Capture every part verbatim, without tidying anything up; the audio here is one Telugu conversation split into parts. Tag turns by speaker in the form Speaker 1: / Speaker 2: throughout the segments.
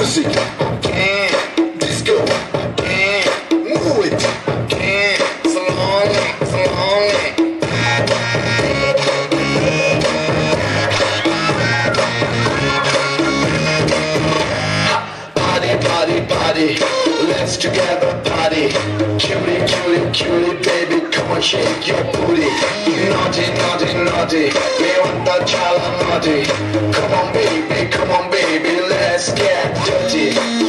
Speaker 1: Music, okay. Disco, okay. Move it, okay. Slowly, slowly. Party, party, party. Let's together party. Cutie, cutie, cutie, baby, come on, shake your booty. Naughty, naughty, naughty. Me want the chala naughty. Come on, baby, come on, baby, let's get dirty.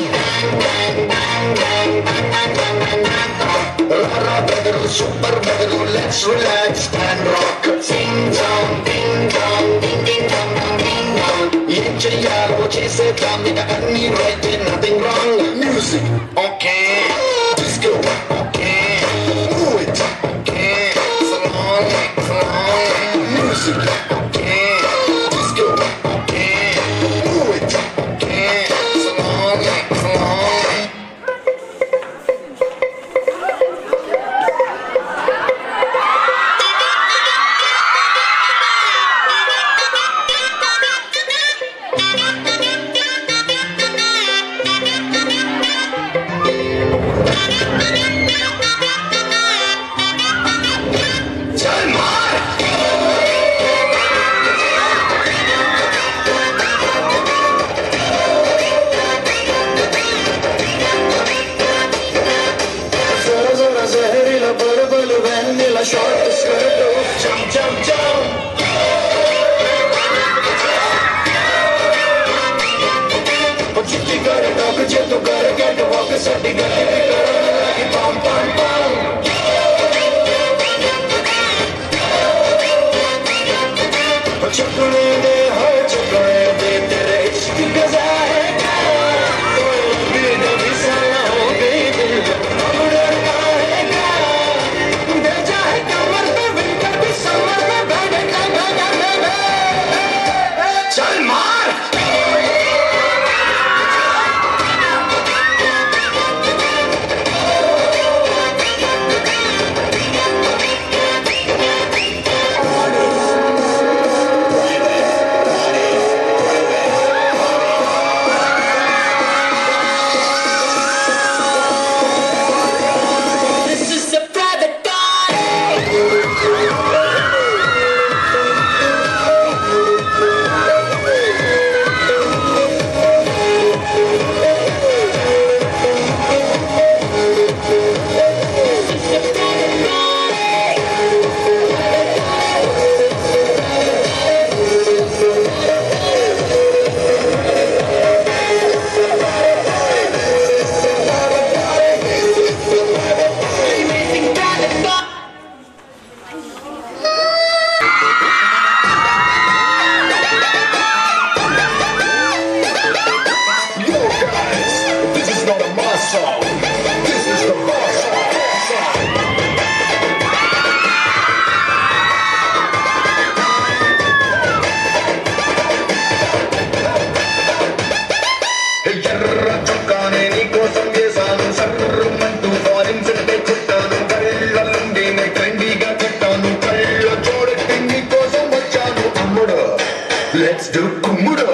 Speaker 1: Rara bedru, super bedru, let's relax and rock. Sing dong, ding dong, ding ding dong dong ding dong. Em cheyalo chesedam, iga anni right, nothing wrong. Music, okay. Disco, okay. Move it, okay. Slowly, slowly. Music, okay. Disco, okay. Move it, okay. Slowly, slowly. Short skirt, jump, jump, jump. Chitti kar talk, je tu kar get walk, sati gati kar lagi pam pam pam. Chakne de ho chakne de tere ishq ka zahega. Koi bhi nahi sana ho gayi dil ab डरता है क्या भेजा है कमर पे विंटर भी समर में बैठे चल मार Let's do Kumuda.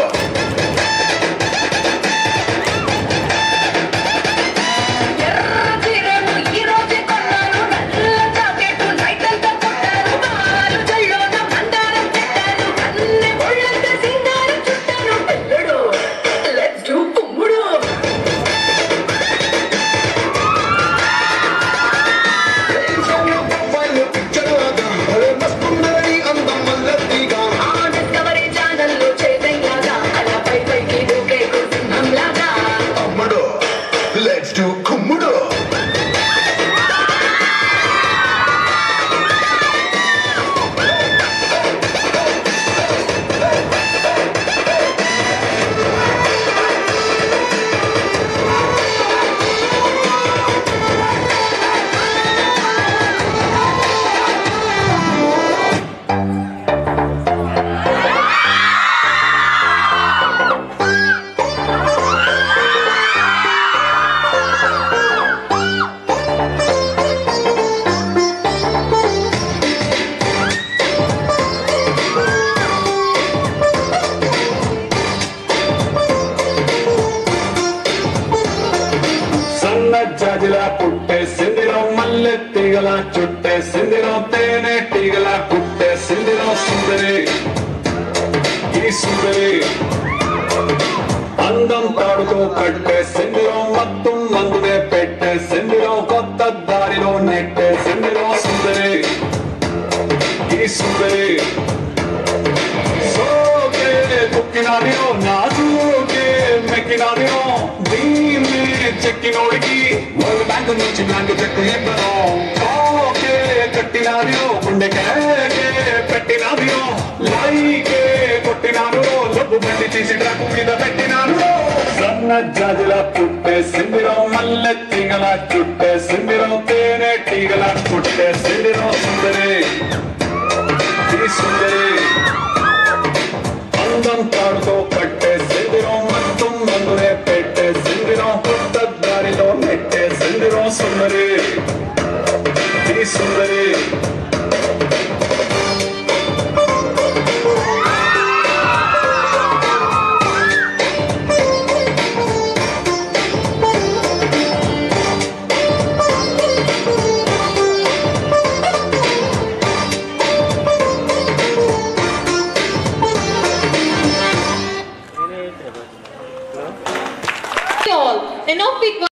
Speaker 1: Let's do Kumuda.
Speaker 2: జాజిలా పుట్టేసిందిరో మల్లె తీగల చుట్టేసిందిరో తేనె తీగల పుట్టేసిందిరో సుందరి ఈ సుందరి అందం తాడుతో కట్టేసిందిరో మత్తు మందునే పెట్టేసిందిరో కొత్త దారిలో నెట్టేసిందిరో సుందరి ఈ సుందరి సోకే కుక్కినాదిరో నాజూకే మెక్కినాదిరో దీన్ని చెక్కినోడికి వరల్డ్ బ్యాంక్ నుంచి బ్యాంకు చెక్కు ఇవ్వను ఓకే కట్టినాదిరో గుండెకే పెట్టినాదిరో లైకే కొట్టినాను లబ్బు బండి తీసి ట్రాకు మీద పెట్టినాను సన్న జాజిల పుట్టేసిందిరో మల్లె తీగల చుట్టేసిందిరో తేనె తీగల పుట్టేసిందిరో సుందరి ఈ సుందరి